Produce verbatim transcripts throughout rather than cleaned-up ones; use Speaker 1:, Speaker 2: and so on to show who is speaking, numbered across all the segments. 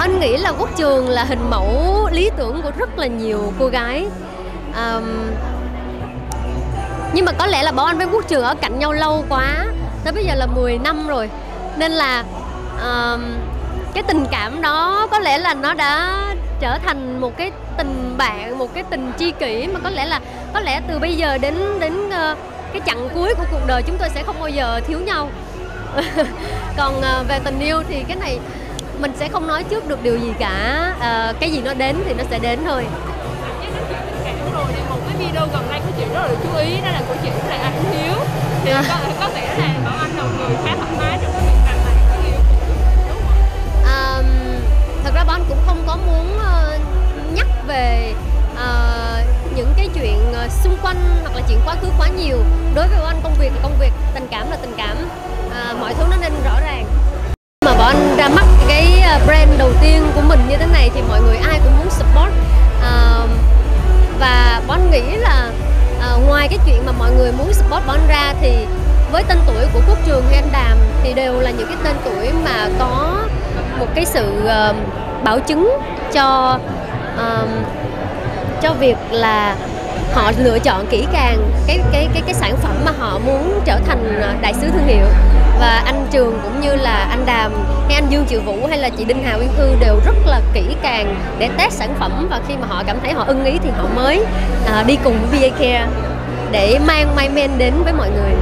Speaker 1: Anh nghĩ là Quốc Trường là hình mẫu lý tưởng của rất là nhiều cô gái. um, Nhưng mà có lẽ là Bảo Anh với Quốc Trường ở cạnh nhau lâu quá, tới bây giờ là mười năm rồi, nên là um, cái tình cảm đó có lẽ là nó đã trở thành một cái tình bạn, một cái tình tri kỷ, mà có lẽ là có lẽ từ bây giờ đến đến uh, cái chặng cuối của cuộc đời chúng tôi sẽ không bao giờ thiếu nhau. Còn uh, về tình yêu thì cái này mình sẽ không nói trước được điều gì cả. Uh, cái gì nó đến thì nó sẽ đến thôi.
Speaker 2: Rồi thì một cái video gần đây của chị rất là chú ý, đó là của chị là anh Hiếu. Thì à. có, có vẻ là Bảo Anh là một người khá thoải mái trong cái việc rằng là người yêu, đúng không?
Speaker 1: À, thật ra Bảo Anh cũng không có muốn uh, nhắc về uh, những cái chuyện uh, xung quanh hoặc là chuyện quá khứ quá nhiều. Đối với Bảo Anh, công việc là công việc, tình cảm là tình cảm, uh, mọi thứ nó nên rõ ràng. Mà Bảo Anh ra mắt cái brand đầu tiên của mình như thế này thì mọi người ai cũng muốn support. Uh, Và Bảo Anh nghĩ là à, ngoài cái chuyện mà mọi người muốn support Bảo Anh ra thì với tên tuổi của Quốc Trường hay anh Đàm thì đều là những cái tên tuổi mà có một cái sự uh, bảo chứng cho uh, cho việc là họ lựa chọn kỹ càng cái cái cái cái sản phẩm mà họ muốn trở thành đại sứ thương hiệu. Và anh Trường cũng như là anh Đàm hay anh Dương Triệu Vũ hay là chị Đinh Hà Uyên Thư đều rất là kỹ càng để test sản phẩm, và khi mà họ cảm thấy họ ưng ý thì họ mới à, đi cùng với vê a Care để mang My Men đến với mọi người.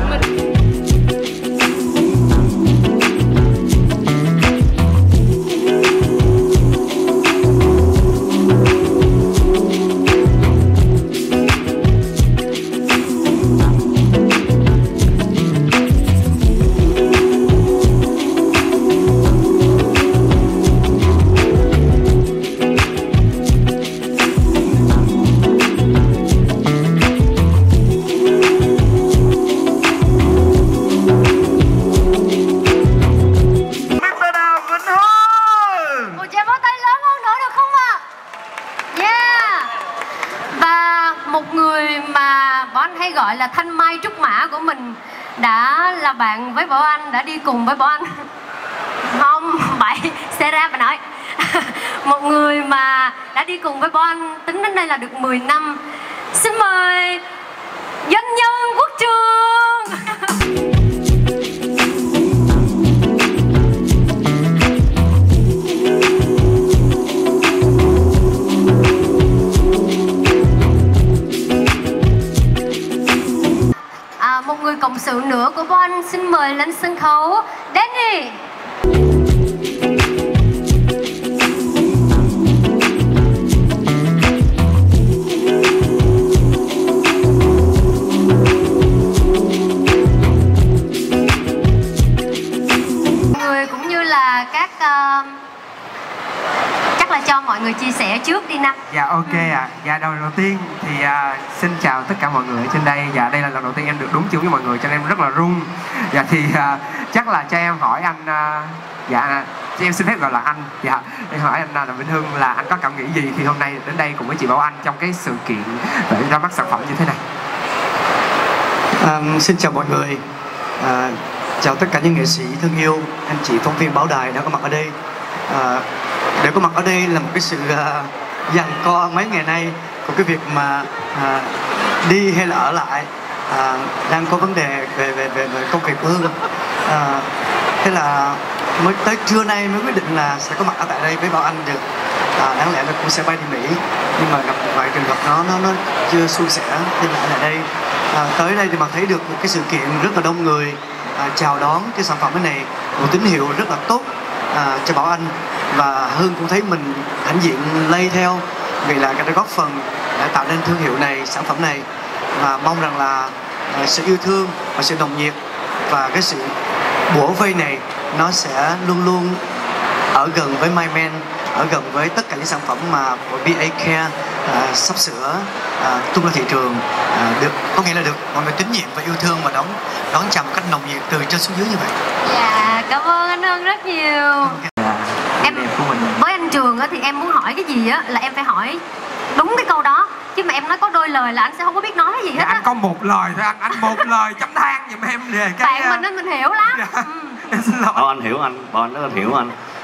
Speaker 1: Gọi là thanh mai trúc mã của mình đã là bạn với Bảo Anh, đã đi cùng với Bảo Anh. Không, bậy, xe ra mà nói. Một người mà đã đi cùng với Bảo Anh tính đến đây là được mười năm. Xin mời doanh nhân Quốc Trường. Một người cộng sự nữa của Bảo Anh xin mời lên sân khấu Danny. Người cũng như là các uh, chắc là cho mọi người chia sẻ trước đi Nam.
Speaker 3: Dạ ok ạ. À. Dạ đầu đầu tiên thì uh, xin chào tất cả mọi người ở trên đây. Dạ đây là lần đầu tiên em được đúng chung với mọi người cho nên em rất là run. Dạ thì uh, chắc là cho em hỏi anh uh, dạ cho em xin phép gọi là anh. Dạ em hỏi anh Đàm Vĩnh Hưng là anh có cảm nghĩ gì khi hôm nay đến đây cùng với chị Bảo Anh trong cái sự kiện để ra mắt sản phẩm như thế này?
Speaker 4: Um, xin chào mọi người. Uh, chào tất cả những nghệ sĩ thân yêu, anh chị phóng viên báo đài đã có mặt ở đây. Uh, để có mặt ở đây là một cái sự uh, giằng co mấy ngày nay của cái việc mà uh, đi hay là ở lại, uh, đang có vấn đề về về về, về công việc của Hương. Uh, thế là mới tới trưa nay mới quyết định là sẽ có mặt ở tại đây với Bảo Anh được. Uh, đáng lẽ là cũng sẽ bay đi Mỹ nhưng mà gặp một vài trường hợp nó nó nó chưa suôn sẻ nên là ở lại đây. Uh, tới đây thì mà thấy được một cái sự kiện rất là đông người uh, chào đón cái sản phẩm này, một tín hiệu rất là tốt uh, cho Bảo Anh. Và Hương cũng thấy mình hãnh diện lây theo vì là cái đã góp phần để tạo nên thương hiệu này, sản phẩm này, và mong rằng là uh, sự yêu thương và sự nồng nhiệt và cái sự bủa vây này nó sẽ luôn luôn ở gần với My Men, ở gần với tất cả những sản phẩm mà của vê a Care uh, sắp sửa uh, tung ra thị trường, uh, được có nghĩa là được mọi người tín nhiệm và yêu thương và đón đón chào một cách nồng nhiệt từ trên xuống dưới như vậy.
Speaker 1: Dạ cảm ơn anh Hưng rất nhiều.
Speaker 3: Okay.
Speaker 1: Em với anh Trường thì em muốn hỏi cái gì á là em phải hỏi đúng cái câu đó, chứ mà em nói có đôi lời là anh sẽ không có biết nói cái gì hết.
Speaker 3: Dạ, anh có một lời thôi anh, anh một lời chấm than giùm em về cái
Speaker 1: bạn mình nên mình hiểu lắm.
Speaker 3: Dạ.
Speaker 1: Ừ.
Speaker 3: Em xin lỗi.
Speaker 5: Bảo Anh hiểu anh, Bảo Anh rất là hiểu anh.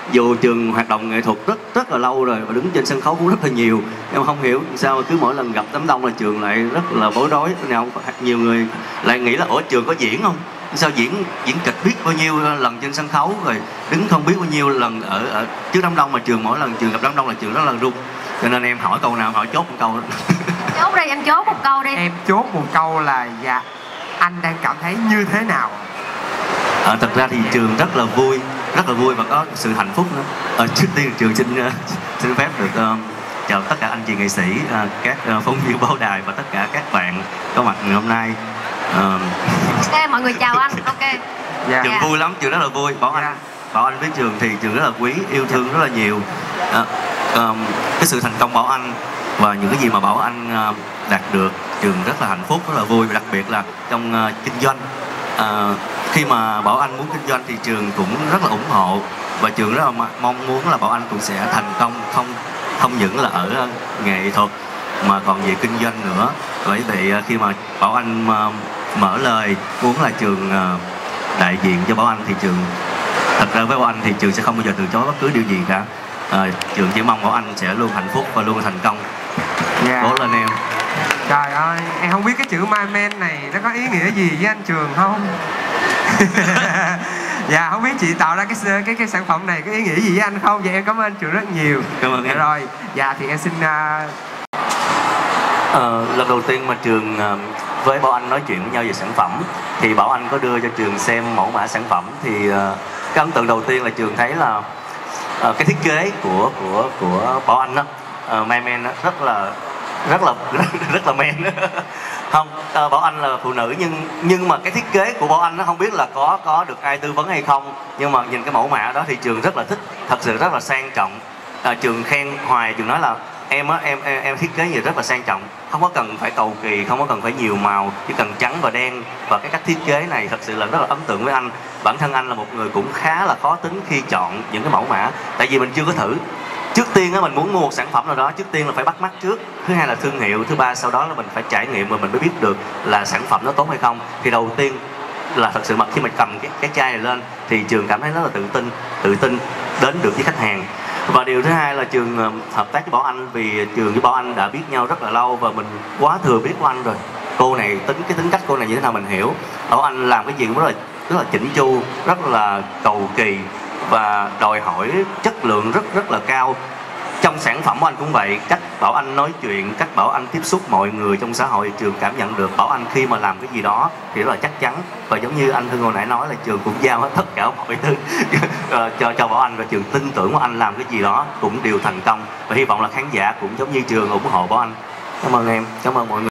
Speaker 5: dù trường hoạt động nghệ thuật rất rất là lâu rồi và đứng trên sân khấu cũng rất là nhiều, em không hiểu sao mà cứ mỗi lần gặp đám đông là trường lại rất là bối rối. Nào nhiều người lại nghĩ là ủa trường có diễn không, sao diễn diễn kịch biết bao nhiêu lần trên sân khấu rồi đứng không biết bao nhiêu lần ở, ở trước đám đông, mà trường mỗi lần trường gặp đám đông là trường rất là run. Cho nên em hỏi câu nào hỏi chốt một câu.
Speaker 1: Chốt đi, em chốt một câu đi.
Speaker 3: Em chốt một câu là dạ anh đang cảm thấy như thế nào?
Speaker 5: À, thật ra thì trường rất là vui, rất là vui và có sự hạnh phúc nữa. À, trước tiên trường xin uh, xin phép được uh, chào tất cả anh chị nghệ sĩ, uh, các uh, phóng viên báo đài và tất cả các bạn có mặt ngày hôm nay. Uh,
Speaker 1: Ok, mọi người chào anh. Ok.
Speaker 3: Dạ.
Speaker 5: Trường vui lắm, trường rất là vui. Bảo anh, Bảo anh với trường thì trường rất là quý, yêu thương rất là nhiều. À, um, cái sự thành công Bảo Anh và những cái gì mà Bảo Anh uh, đạt được, trường rất là hạnh phúc, rất là vui. Và đặc biệt là trong uh, kinh doanh, uh, khi mà Bảo Anh muốn kinh doanh thì trường cũng rất là ủng hộ, và trường rất là mong muốn là Bảo Anh cũng sẽ thành công, không không những là ở uh, nghệ thuật mà còn về kinh doanh nữa. Bởi vậy uh, khi mà Bảo Anh uh, mở lời muốn là trường uh, đại diện cho Bảo Anh thì trường, thật ra với Bảo Anh thì trường sẽ không bao giờ từ chối bất cứ điều gì cả. À, trường chỉ mong Bảo Anh sẽ luôn hạnh phúc và luôn thành công.
Speaker 3: Dạ.
Speaker 5: Cố lên em.
Speaker 3: Trời ơi, em không biết cái chữ My Man này nó có ý nghĩa gì với anh Trường không? Dạ, không biết chị tạo ra cái cái cái sản phẩm này có ý nghĩa gì với anh không? Dạ em cảm ơn anh Trường rất nhiều.
Speaker 5: Cảm ơn em.
Speaker 3: Dạ, rồi, dạ thì em xin uh...
Speaker 5: à, lần đầu tiên mà trường uh, với Bảo Anh nói chuyện với nhau về sản phẩm thì Bảo Anh có đưa cho trường xem mẫu mã sản phẩm, thì uh, cái ấn tượng đầu tiên là trường thấy là uh, cái thiết kế của của của Bảo Anh đó, uh, My Man đó, rất là rất là rất, rất là men. Không, uh, Bảo Anh là phụ nữ nhưng nhưng mà cái thiết kế của Bảo Anh nó không biết là có có được ai tư vấn hay không, nhưng mà nhìn cái mẫu mã đó thì trường rất là thích, thật sự rất là sang trọng. Uh, trường khen hoài, trường nói là em á em, em em thiết kế gì rất là sang trọng, không có cần phải cầu kỳ, không có cần phải nhiều màu, chỉ cần trắng và đen. Và cái cách thiết kế này thật sự là rất là ấn tượng với anh. Bản thân anh là một người cũng khá là khó tính khi chọn những cái mẫu mã, tại vì mình chưa có thử. Trước tiên á mình muốn mua một sản phẩm nào đó, trước tiên là phải bắt mắt trước, thứ hai là thương hiệu, thứ ba sau đó là mình phải trải nghiệm và mình mới biết được là sản phẩm nó tốt hay không. Thì đầu tiên là thật sự mà khi mình cầm cái cái chai này lên thì trường cảm thấy rất là tự tin, tự tin đến được với khách hàng. Và điều thứ hai là trường hợp tác với Bảo Anh vì trường với Bảo Anh đã biết nhau rất là lâu và mình quá thừa biết của anh rồi. Cô này tính cái tính cách cô này như thế nào mình hiểu. Bảo Anh làm cái gì cũng rất là rất là chỉnh chu, rất là cầu kỳ và đòi hỏi chất lượng rất rất là cao. Trong sản phẩm của anh cũng vậy, cách Bảo Anh nói chuyện, cách Bảo Anh tiếp xúc mọi người trong xã hội, trường cảm nhận được Bảo Anh khi mà làm cái gì đó thì rất là chắc chắn. Và giống như anh Hưng hồi nãy nói là trường cũng giao hết tất cả mọi thứ cho cho Bảo Anh, và trường tin tưởng Bảo Anh làm cái gì đó cũng đều thành công, và hy vọng là khán giả cũng giống như trường ủng hộ Bảo Anh. Cảm ơn em, cảm ơn mọi người.